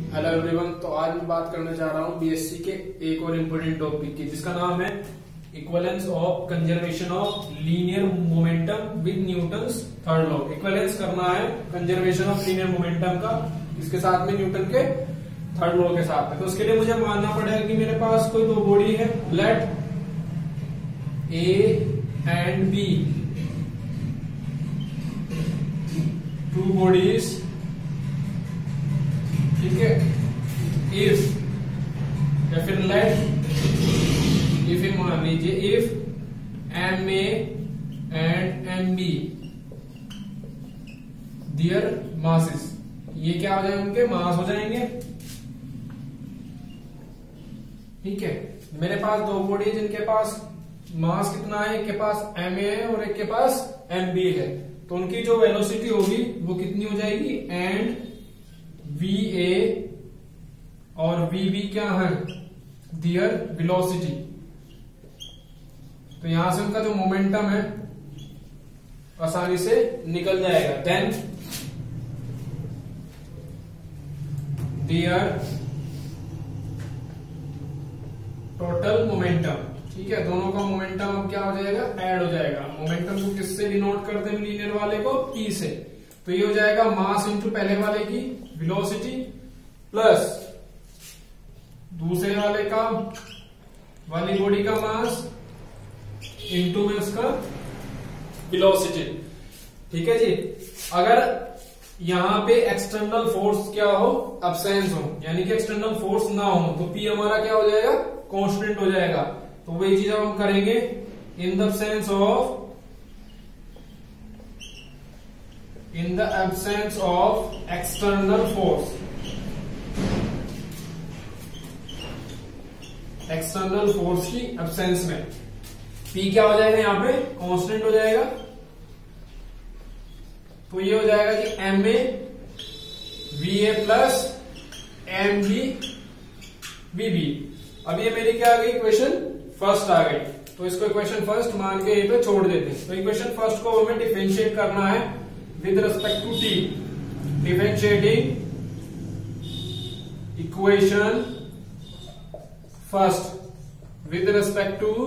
Hello everyone. तो आज मैं बात करने जा रहा हूँ बीएससी के एक और इम्पोर्टेंट टॉपिक की, जिसका नाम है equivalence of conservation of linear momentum with Newton's third law. Equivalence करना है कंजर्वेशन ऑफ लीनियर मोमेंटम का इसके साथ में, न्यूटन के थर्ड लॉ के साथ में। तो उसके लिए मुझे मानना पड़ेगा कि मेरे पास कोई दो बॉडी है, let A and B, two bodies, ठीक है। इफ या फिर लेट इफ इन मान लीजिए, if M A and M B their masses, ये क्या हो जाएंगे, उनके मास हो जाएंगे, ठीक है। मेरे पास दो बॉडी जिनके पास मास कितना है, एक के पास एम ए है और एक के पास एम बी है, तो उनकी जो वेलोसिटी होगी वो कितनी हो जाएगी, एंड वी ए और वी बी क्या है, दियर वेलोसिटी। तो यहां से उनका जो मोमेंटम है आसानी से निकल जाएगा। देन दियर टोटल मोमेंटम, ठीक है। दोनों का मोमेंटम अब क्या हो जाएगा, ऐड हो जाएगा। मोमेंटम को किससे डिनोट करते हैं लीनियर वाले को, P से। तो ये हो जाएगा मास इंटू पहले वाले की वेलोसिटी प्लस दूसरे वाले का वाली बॉडी का मास इंटू में उसका वेलोसिटी, ठीक है जी। अगर यहां पे एक्सटर्नल फोर्स क्या हो, अब्सेंस हो, यानी कि एक्सटर्नल फोर्स ना हो, तो P हमारा क्या हो जाएगा, कांस्टेंट हो जाएगा। तो वही चीज हम करेंगे in the sense of, in the absence of external force, external force की एब्सेंस में P क्या हो जाएगा, यहां पे कांस्टेंट हो जाएगा। तो ये हो जाएगा कि M A V A plus M B V B. अब ये मेरी क्या आ गई, इक्वेशन फर्स्ट आ गई। तो इसको इक्वेशन फर्स्ट मान के यहीं पे छोड़ देते हैं। तो इक्वेशन फर्स्ट को हमें डिफरेंशिएट करना है with respect to t, differentiating equation first with respect to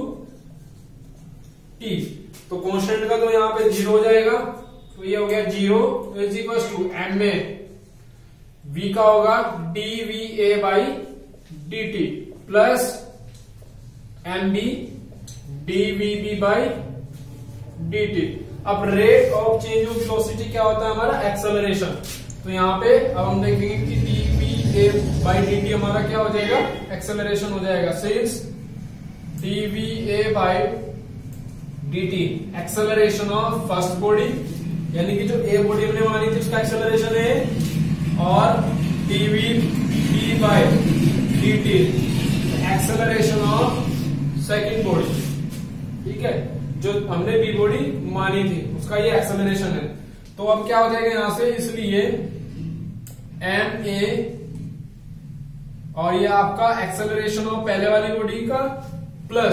t। तो कांस्टेंट का तो यहां पे 0 हो जाएगा, तो ये हो गया 0 is equal to M A v का होगा D V A by D T plus M B D V B by D T. अब rate of change of velocity क्या होता है हमारा, एक्सेलरेशन। तो यहां पे अब हम देखेंगे कि D V A by D T हमारा क्या हो जाएगा, एक्सेलरेशन हो जाएगा। Since D V A by D T acceleration of first body, यानी कि जो ए बॉडी हमने मानी थी उसका एक्सेलरेशन है, और D V B by D T acceleration of second body, ठीक है। जो हमने बी बॉडी मानी थी उसका ये एक्सेलरेशन है। तो अब क्या हो जाएगा यहां से, इसलिए एम ए और ये आपका एक्सेलरेशन ऑफ पहले वाली बॉडी का plus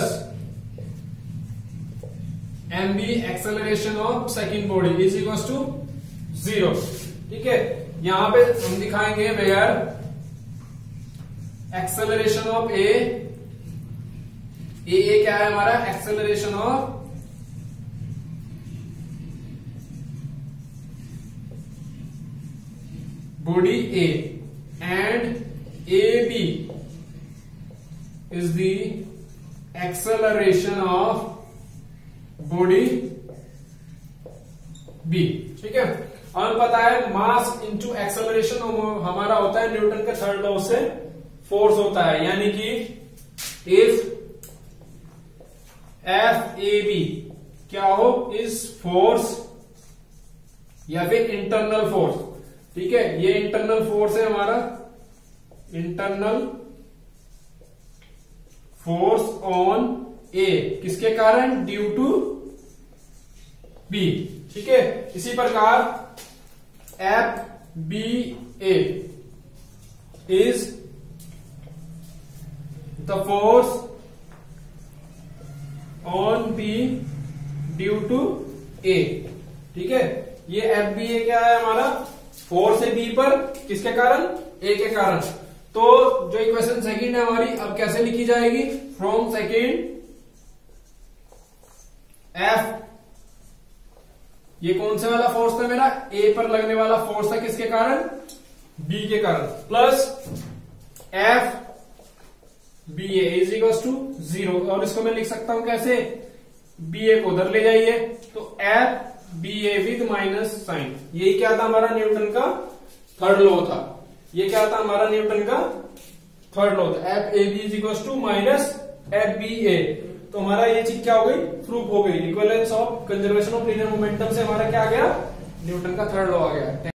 M B acceleration of second body is equal to 0, ठीक है। यहां पे हम दिखाएंगे वेयर एक्सेलरेशन ऑफ ए क्या है हमारा, acceleration of body A and AB is the acceleration of body B, ठीक है। हमें पता है मास इंटू एक्सेलरेशन हमारा होता है न्यूटन के थर्ड लॉ से फोर्स होता है, यानी कि इफ एफ ए बी क्या हो, इज फोर्स या फिर इंटरनल फोर्स, ठीक है। ये इंटरनल फोर्स है हमारा, इंटरनल फोर्स ऑन ए, किसके कारण, ड्यू टू बी, ठीक है। इसी प्रकार F B A is the force on B due to A, ठीक है। ये एफ बी ए क्या है हमारा, फोर्स है बी पर, किसके कारण, ए के कारण। तो जो इक्वेशन सेकंड है हमारी अब कैसे लिखी जाएगी, फ्रॉम सेकंड एफ, ये कौन सा वाला फोर्स था मेरा, ए पर लगने वाला फोर्स था, किसके कारण, बी के कारण, plus F B is equal to 0। और इसको मैं लिख सकता हूं कैसे, बी ए को उधर ले जाइए तो F B A with minus sign. यही क्या था हमारा न्यूटन का थर्ड लॉ था, ये क्या था हमारा न्यूटन का थर्ड लॉ था, F A B is equal to minus F B A. तो हमारा ये चीज क्या हो गई, प्रूफ हो गई, equivalence of conservation of linear momentum से हमारा क्या आ गया, न्यूटन का थर्ड लॉ आ गया।